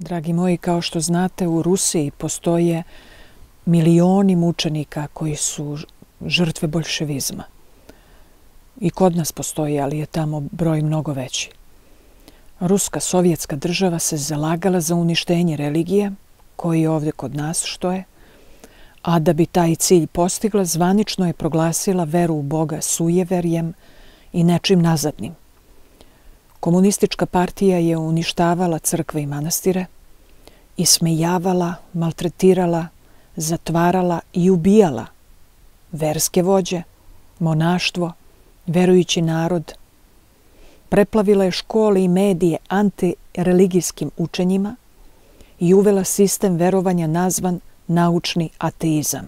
Dragi moji, kao što znate, u Rusiji postoje milioni mučenika koji su žrtve boljševizma. I kod nas postoji, ali je tamo broj mnogo veći. Ruska sovjetska država se zalagala za uništenje religije, koji je ovdje kod nas što je, a da bi taj cilj postigla, zvanično je proglasila veru u Boga sujeverjem i nečim nazadnim. Komunistička partija je uništavala crkve i manastire, ismejavala, maltretirala, zatvarala i ubijala verske vođe, monaštvo, verujući narod. Preplavila je škole i medije antireligijskim učenjima i uvela sistem verovanja nazvan naučni ateizam.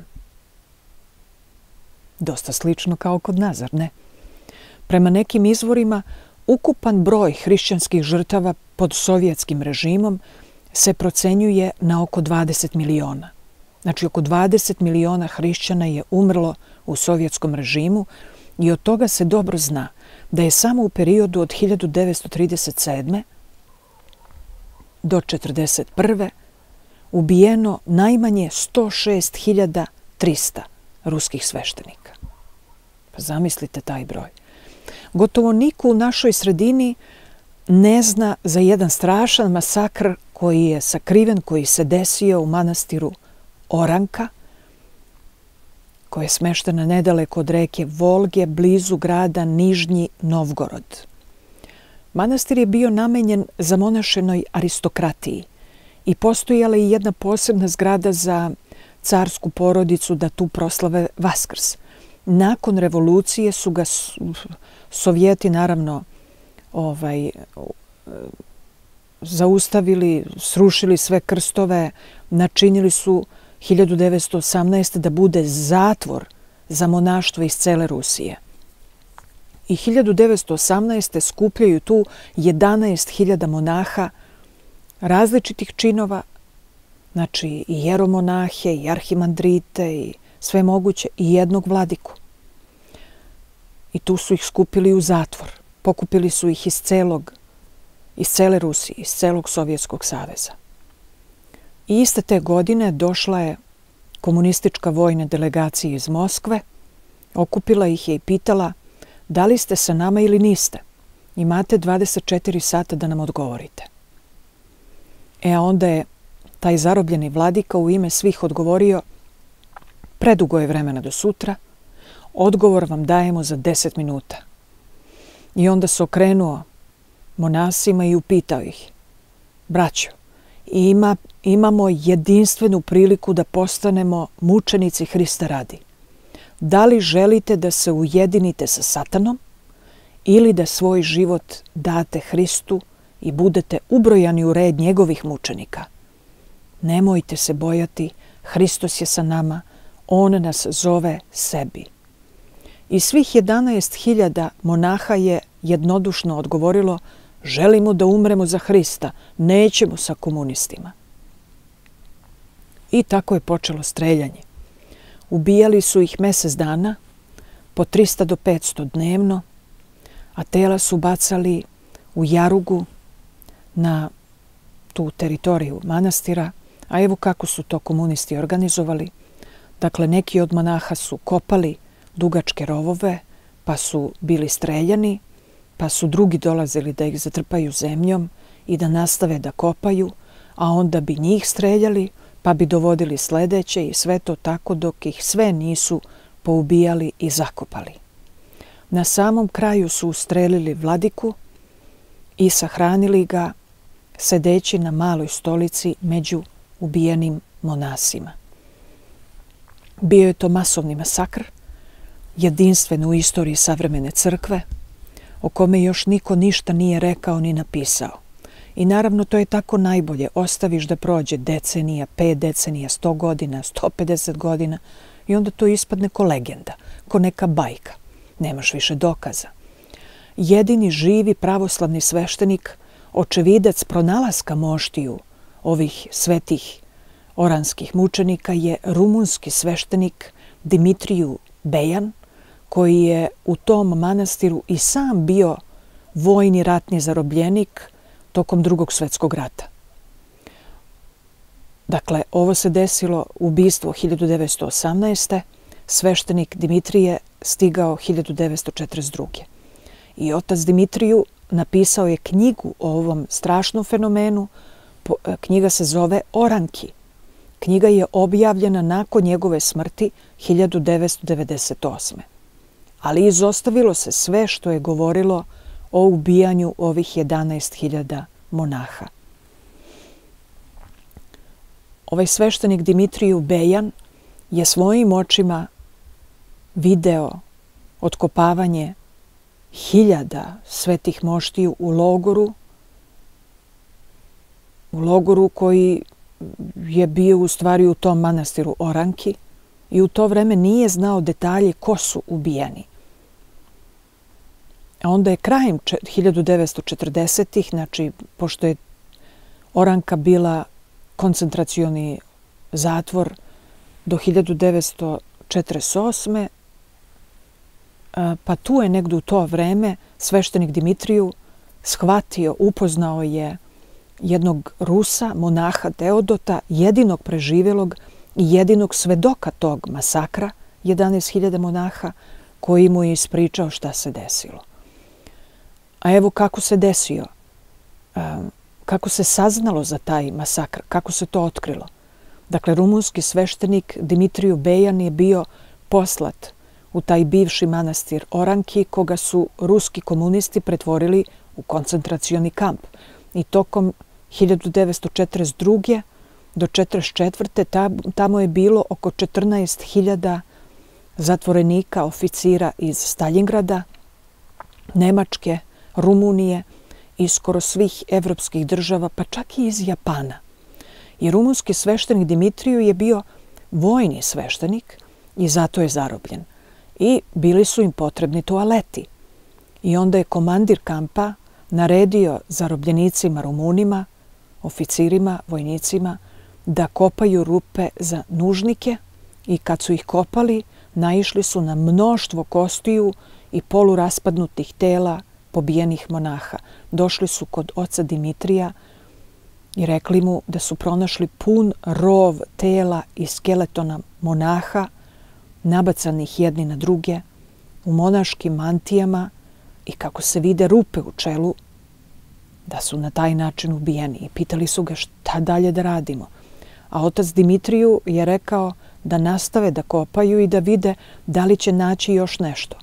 Dosta slično kao kod nas, zar ne? Prema nekim izvorima, ukupan broj hrišćanskih žrtava pod sovjetskim režimom se procenjuje na oko 20 miliona. Znači, oko 20 miliona hrišćana je umrlo u sovjetskom režimu i od toga se dobro zna da je samo u periodu od 1937. do 1941. ubijeno najmanje 106.300 ruskih sveštenika. Pa zamislite taj broj. Gotovo niko u našoj sredini ne zna za jedan strašan masakr koji je sakriven, koji se desio u manastiru Oranka, koja je smeštena nedaleko od reke Volge, blizu grada Nižnji Novgorod. Manastir je bio namenjen zamonašenoj aristokratiji i postojala je jedna posebna zgrada za carsku porodicu da tu proslave Vaskrs. Nakon revolucije su ga Sovjeti naravno zaustavili, srušili sve krstove, načinili su 1918. da bude zatvor za monaštvo iz cele Rusije. I 1918. skupljaju tu 11.000 monaha različitih činova, znači i jeromonahe, i arhimandrite, i sve moguće, i jednog vladiku. I tu su ih skupili u zatvor. Pokupili su ih iz cele Rusije, iz celog Sovjetskog saveza. I iste te godine došla je komunistička vojna delegacija iz Moskve, okupila ih je i pitala da li ste sa nama ili niste. Imate 24 sata da nam odgovorite. A onda je taj zarobljeni vladika u ime svih odgovorio: predugo je vremena do sutra, odgovor vam dajemo za 10 minuta. I onda se okrenuo monasima i upitao ih: braćo, imamo jedinstvenu priliku da postanemo mučenici Hrista radi. Da li želite da se ujedinite sa Satanom ili da svoj život date Hristu i budete ubrojani u red njegovih mučenika? Nemojte se bojati, Hristos je sa nama, on nas zove sebi. I svih 11.000 monaha je jednodušno odgovorilo: želimo da umremo za Hrista, nećemo sa komunistima. I tako je počelo streljanje. Ubijali su ih mjesec dana, po 300 do 500 dnevno, a tela su bacali u jarugu na tu teritoriju manastira. A evo kako su to komunisti organizovali. Dakle, neki od monaha su kopali dugačke rovove, pa su bili streljani, pa su drugi dolazili da ih zatrpaju zemljom i da nastave da kopaju, a onda bi njih streljali, pa bi dovodili sledeće i sve to tako dok ih sve nisu poubijali i zakopali. Na samom kraju su ustrelili vladiku i sahranili ga sedeći na maloj stolici među ubijenim monasima. Bio je to masovni masakr, jedinstven u istoriji savremene crkve, o kome još niko ništa nije rekao ni napisao. I naravno to je tako najbolje. Ostaviš da prođe decenija, 5 decenija, 100 godina, 150 godina i onda to ispadne ko legenda, ko neka bajka. Nemaš više dokaza. Jedini živi pravoslavni sveštenik, očevidac pronalaska moštiju ovih svetih oranskih mučenika, je rumunski sveštenik Dimitriju Bejan, koji je u tom manastiru i sam bio vojni ratni zarobljenik tokom Drugog svjetskog rata. Dakle, ovo se desilo ubistvo 1918. Sveštenik Dimitrije stigao 1942. I otac Dimitriju napisao je knjigu o ovom strašnom fenomenu. Knjiga se zove Oranki. Knjiga je objavljena nakon njegove smrti 1998. Ali izostavilo se sve što je govorilo o ubijanju ovih 11.000 monaha. Ovaj sveštenik Dimitriju Bejan je svojim očima video otkopavanje hiljada svetih moštiju u logoru koji je bio u stvari u tom manastiru Oranki i u to vreme nije znao detalje ko su ubijeni. A onda je krajem 1940-ih, znači pošto je Oranka bila koncentracioni zatvor do 1948. Pa tu je negdje u to vreme sveštenik Dimitriju shvatio, upoznao je jednog Rusa, monaha Teodota, jedinog preživjelog i jedinog svedoka tog masakra, 11.000 monaha, koji mu je ispričao šta se desilo. A evo kako se desio, kako se saznalo za taj masakr, kako se to otkrilo. Dakle, rumunski sveštenik Dimitriju Bejan je bio poslat u taj bivši manastir Oranki, koga su ruski komunisti pretvorili u koncentracioni kamp. I tokom 1942. do 1944. tamo je bilo oko 14.000 zatvorenika, oficira iz Staljingrada, Nemačke, Rumunije i skoro svih evropskih država, pa čak i iz Japana. I rumunski sveštenik Dimitriju je bio vojni sveštenik i zato je zarobljen. I bili su im potrebni toaleti. I onda je komandir kampa naredio zarobljenicima Rumunima, oficirima, vojnicima, da kopaju rupe za nužnike i kad su ih kopali, naišli su na mnoštvo kostiju i poluraspadnutih tela pobijenih monaha. Došli su kod oca Dimitrija i rekli mu da su pronašli pun rov tela i skeletona monaha, nabacanih jedni na druge, u monaškim mantijama i kako se vide rupe u čelu, da su na taj način ubijeni. I pitali su ga šta dalje da radimo. A otac Dimitriju je rekao da nastave da kopaju i da vide da li će naći još nešto.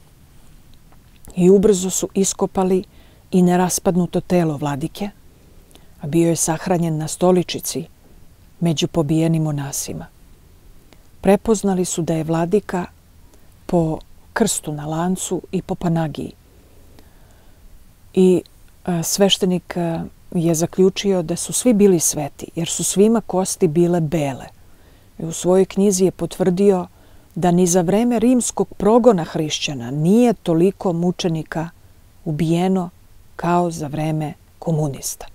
I ubrzo su iskopali i neraspadnuto telo vladike, a bio je sahranjen na stoličici među pobijenim monasima. Prepoznali su da je vladika po krstu na lancu i po panagiji. I sveštenik je zaključio da su svi bili sveti, jer su svima kosti bile bele. I u svojoj knjizi je potvrdio da ni za vreme rimskog progona hrišćana nije toliko mučenika ubijeno kao za vreme komunista.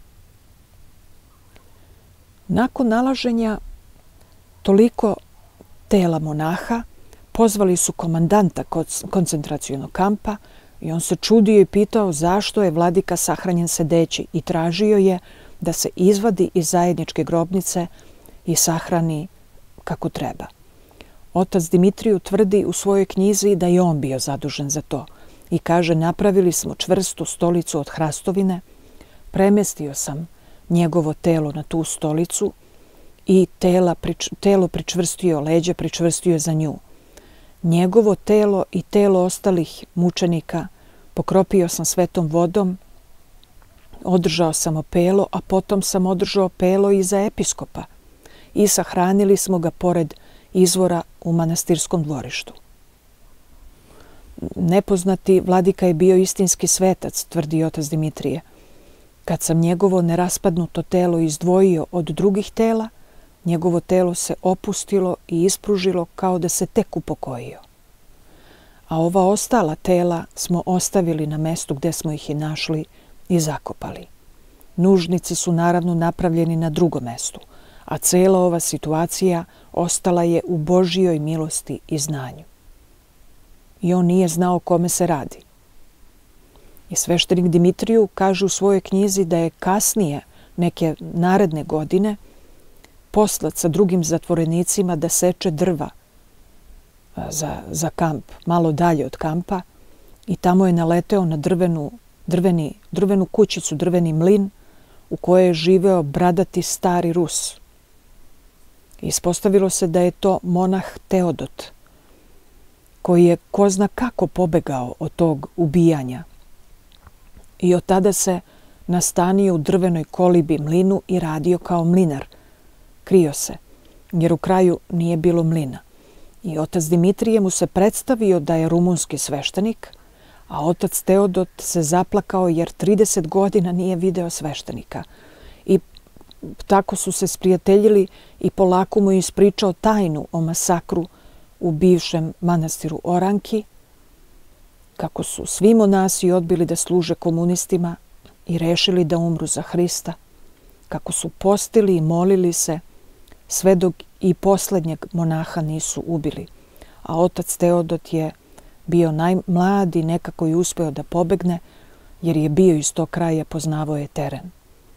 Nakon nalaženja toliko tela monaha, pozvali su komandanta koncentracionog kampa i on se čudio i pitao zašto je vladika sahranjen sedeći i tražio je da se izvadi iz zajedničke grobnice i sahrani kako treba. Otac Dimitriju tvrdi u svojoj knjizi da je on bio zadužen za to i kaže: napravili smo čvrstu stolicu od hrastovine, premestio sam njegovo telo na tu stolicu i telo pričvrstio, leđa pričvrstio za nju. Njegovo telo i telo ostalih mučenika pokropio sam svetom vodom, održao sam opelo, a potom sam održao opelo i za episkopa i sahranili smo ga pored izvora u manastirskom dvorištu. Nepoznati vladika je bio istinski svetac, tvrdi otac Dimitrije. Kad sam njegovo neraspadnuto telo izdvojio od drugih tela, njegovo telo se opustilo i ispružilo kao da se tek upokojio. A ova ostala tela smo ostavili na mestu gde smo ih i našli i zakopali. Nužnici su naravno napravljeni na drugom mestu, a cela ova situacija ostala je u Božjoj milosti i znanju. I on nije znao kome se radi. I sveštenik Dimitriju kaže u svojoj knjizi da je kasnije, neke naredne godine, poslat sa drugim zatvorenicima da seče drva za kamp, malo dalje od kampa, i tamo je naleteo na drvenu kućicu, drveni mlin u kojoj je živeo bradati stari Rus. Ispostavilo se da je to monah Teodot, koji je ko zna kako pobegao od tog ubijanja. I od tada se nastanio u drvenoj kolibi mlinu i radio kao mlinar. Krio se, jer u kraju nije bilo mlina. I otac Dimitrije mu se predstavio da je rumunski sveštenik, a otac Teodot se zaplakao jer 30 godina nije video sveštenika. I tako su se sprijateljili i polako mu ispričao tajnu o masakru u bivšem manastiru Oranki, kako su svi monasi odbili da služe komunistima i rešili da umru za Hrista, kako su postili i molili se sve dok i poslednjeg monaha nisu ubili. A otac Teodot je bio najmladi, nekako i uspeo da pobegne, jer je bio iz tog kraja, poznavao je teren.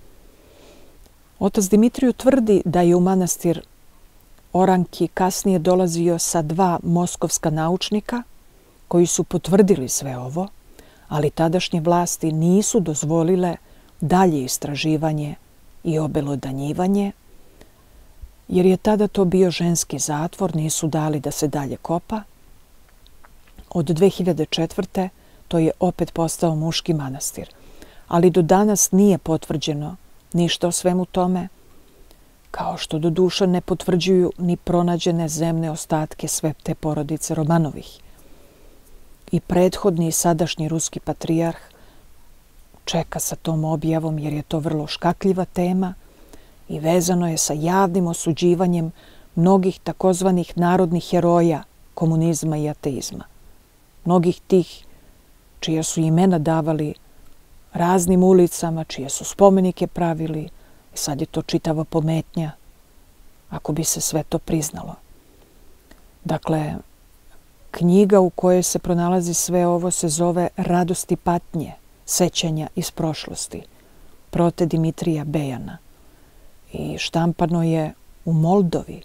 Otac Dimitriju tvrdi da je u manastir Oranki kasnije dolazio sa 2 moskovska naučnika koji su potvrdili sve ovo, ali tadašnje vlasti nisu dozvolile dalje istraživanje i obelodanjivanje, jer je tada to bio ženski zatvor, nisu dali da se dalje kopa. Od 2004. to je opet postao muški manastir, ali do danas nije potvrđeno ništa o svemu tome, kao što do duše ne potvrđuju ni pronađene zemne ostatke sve te porodice Romanovih. I prethodni i sadašnji ruski patrijarh čeka sa tom objavom jer je to vrlo škakljiva tema i vezano je sa javnim osuđivanjem mnogih takozvanih narodnih heroja komunizma i ateizma. Mnogih tih čija su imena davali raznim ulicama, čije su spomenike pravili, i sad je to čitava pometnja ako bi se sve to priznalo. Dakle, knjiga u kojoj se pronalazi sve ovo se zove Radost i patnje, sećanja iz prošlosti, prote Dimitrija Bejana, i štampano je u Moldovi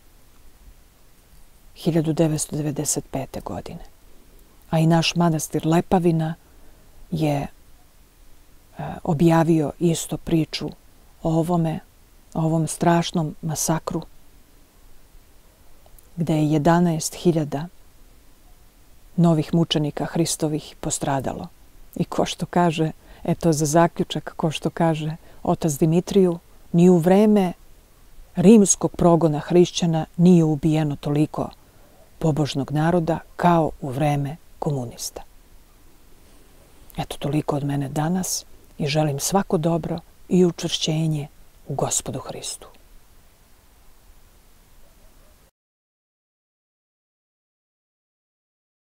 1995. godine. A i naš manastir Lepavina je objavio isto priču o ovom strašnom masakru, gde je 11.000 novih mučenika Hristovih postradalo. I ko što kaže, eto za zaključak, ko što kaže otac Dimitriju, ni u vreme rimskog progona hrišćana nije ubijeno toliko pobožnog naroda kao u vreme komunista. Eto, toliko od mene danas i želim svako dobro i učvršćenje u Gospodu Hristu.